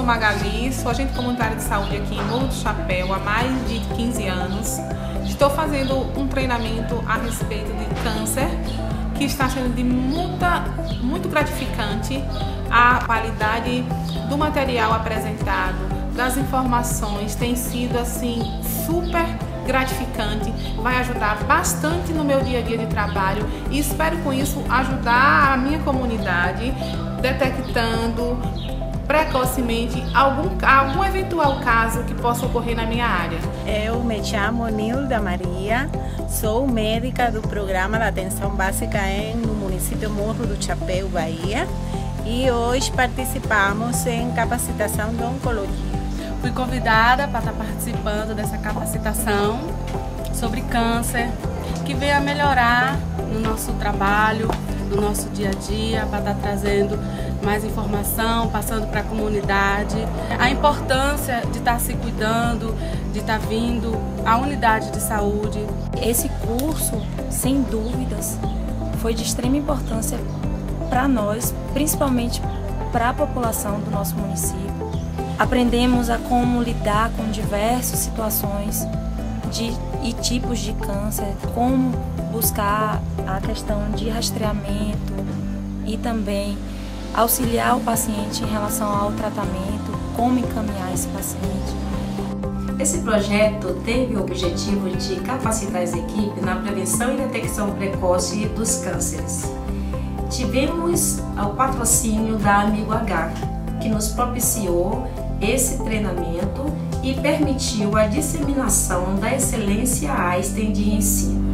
Magali, sou agente comunitária de saúde aqui em Morro do Chapéu há mais de 15 anos. Estou fazendo um treinamento a respeito de câncer, que está sendo muito gratificante. A qualidade do material apresentado, das informações, tem sido assim super gratificante, vai ajudar bastante no meu dia a dia de trabalho e espero com isso ajudar a minha comunidade, detectando precocemente algum eventual caso que possa ocorrer na minha área. Eu me chamo Nilda Maria, sou médica do Programa de Atenção Básica no município Morro do Chapéu, Bahia, e hoje participamos em capacitação de oncologia. Fui convidada para estar participando dessa capacitação sobre câncer, que veio a melhorar no nosso trabalho, no nosso dia a dia, para estar trazendo mais informação, passando para a comunidade, a importância de estar se cuidando, de estar vindo à unidade de saúde. Esse curso, sem dúvidas, foi de extrema importância para nós, principalmente para a população do nosso município. Aprendemos a como lidar com diversas situações e tipos de câncer, como buscar a questão de rastreamento e também auxiliar o paciente em relação ao tratamento, como encaminhar esse paciente. Esse projeto teve o objetivo de capacitar as equipes na prevenção e detecção precoce dos cânceres. Tivemos o patrocínio da Amigo H, que nos propiciou esse treinamento e permitiu a disseminação da excelência Einstein de ensino.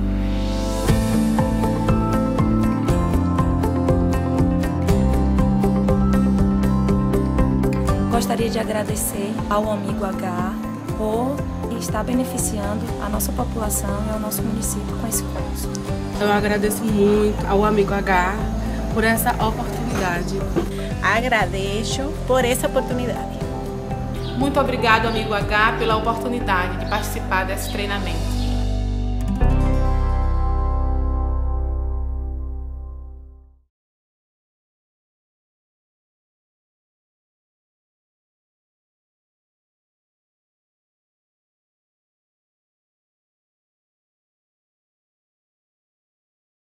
Gostaria de agradecer ao Amigo H por estar beneficiando a nossa população e ao nosso município com esse curso. Eu agradeço muito ao Amigo H por essa oportunidade. Agradeço por essa oportunidade. Muito obrigado, Amigo H, pela oportunidade de participar desse treinamento.